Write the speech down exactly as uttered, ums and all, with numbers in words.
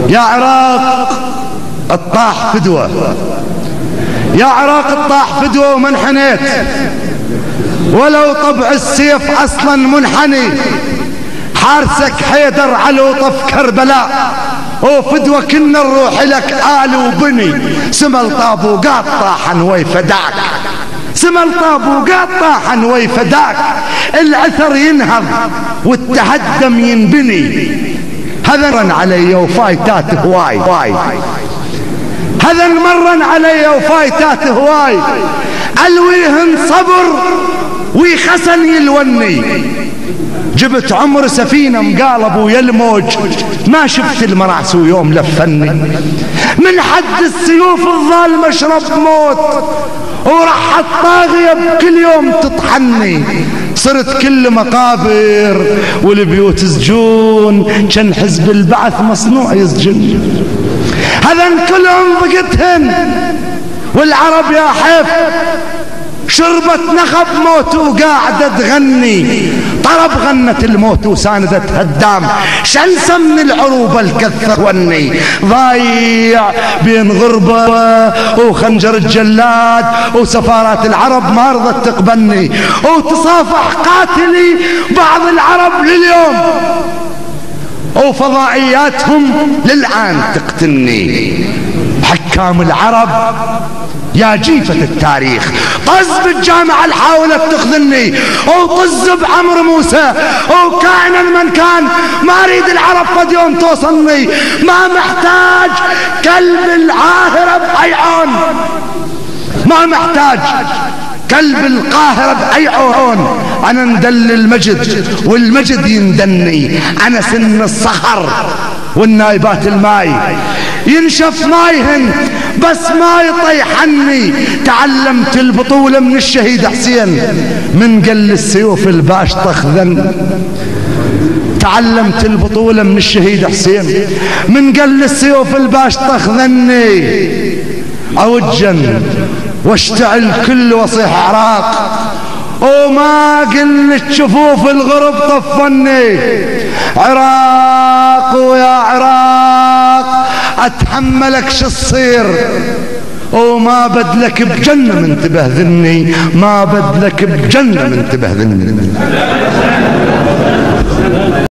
يا عراق الطاح فدوة، يا عراق الطاح فدوة وما انحنيت، ولو طبع السيف اصلا منحني، حارسك حيدر على وطف كربلاء، وفدوة كنا نروح لك آل وبني، سمل طابوقات طاحن ويفداك، سمل طابوقات طاحن ويفداك، العثر ينهض والتهدم ينبني، هذا مرن علي وفايتات هواي هواي، هذا مرن علي وفايتات هواي، الويهن صبر ويخسن يلوني، جبت عمر سفينة مقالب ويا الموج، ما شفت المراس ويوم لفني، من حد السيوف الظالمة اشرب موت، ورح الطاغية بكل يوم تطحني، صرت كل مقابر والبيوت سجون، كان حزب البعث مصنوع يسجن، هذا كلهم ضقتهن، والعرب يا حيف شربت نخب موت وقاعدة تغني، طرب غنت الموت وساندت هدام، شنسة من العروبة الكثر وني، ضايع بين غربة وخنجر الجلاد، وسفارات العرب ما رضت تقبلني، وتصافح قاتلي بعض العرب لليوم، وفضائياتهم للآن تقتلني، حكام العرب يا جيفة التاريخ طز بالجامعة اللي حاولت تخذلني، وطز بعمر موسى، وكائنا من كان ما اريد العرب قد يوم توصلني، ما محتاج كلب العاهرة بأي عون، ما محتاج كلب القاهرة بأي عون، انا ندل المجد والمجد يندني، انا سن الصخر والنايبات الماي ينشف مايهن بس ما يطيحني، تعلمت البطولة من الشهيد حسين، من قل السيوف الباش تخذن، تعلمت البطولة من الشهيد حسين، من قل السيوف الباش تخذني، اوجن واشتعل كل وصيح عراق، وما قلت شفوف الغرب طفني، عراق ويا عراق اتحملك شو تصير، وما بدلك بجنة من تبهذلني، ما بدلك بجنة من تبهذلني.